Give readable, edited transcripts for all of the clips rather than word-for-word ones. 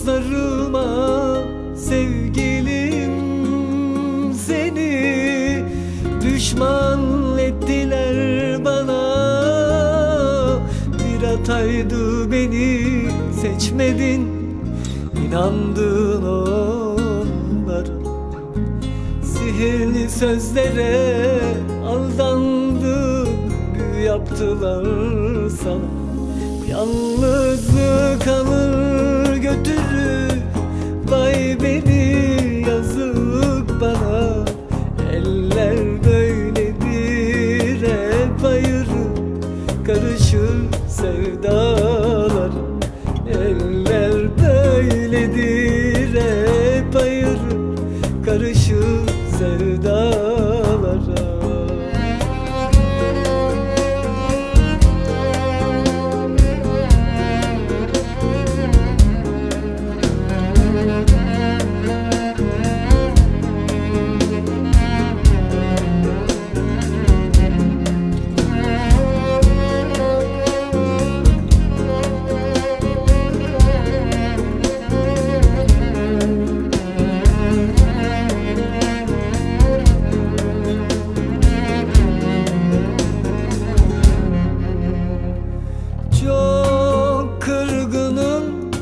dostlarıma sevgilim seni düşman ettiler bana. Bir hataydı beni seçmedin, inandın onlara. Sihirli sözlere aldandın, büyü yaptılar sana. Yalnızlık alır götürür, vay beni yazık bana. Eller böyledir, hep ayırır karışır sevdalar. Eller böyledir, hep ayırır karışır sevdalara. Çok kırgınım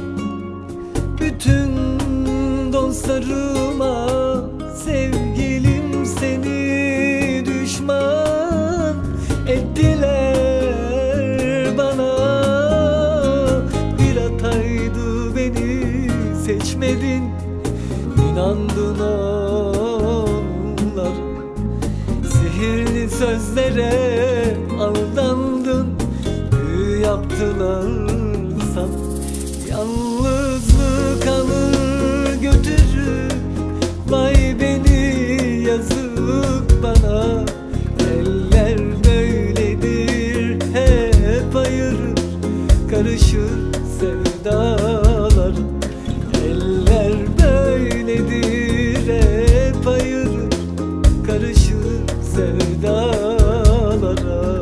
bütün dostlarıma, sevgilim seni düşman ettiler bana. Bir hataydı beni seçmedin, inandın onlar. Sihirli sözlere aldandın, yaptılar sana. Yalnızlık alır götürür, vay beni yazık bana. Eller böyledir, hep ayırır karışır sevdalar. Eller böyledir, hep ayırır karışır sevdalara.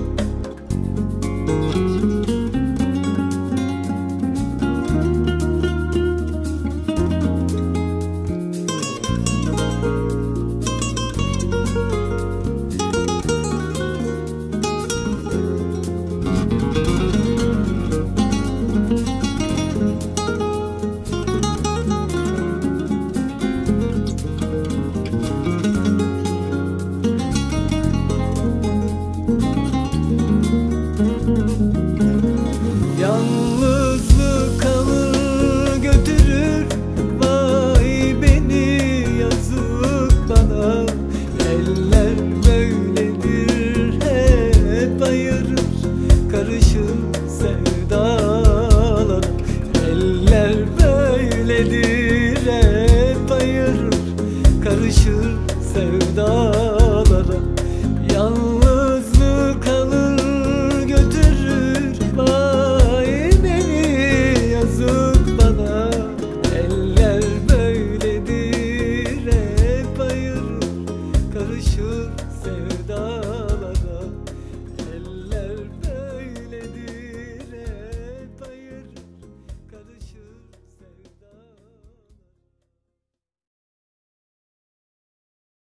Yalnızlık alır götürür, vay beni yazık bana. Eller böyledir, hep ayırır karışır sevdalar. Eller böyledir, hep ayırır karışır sevdalara. Yalnızlık alır götürür, vay beni yazık bana. Eller böyledir, hep ayırır karışır sevdalara.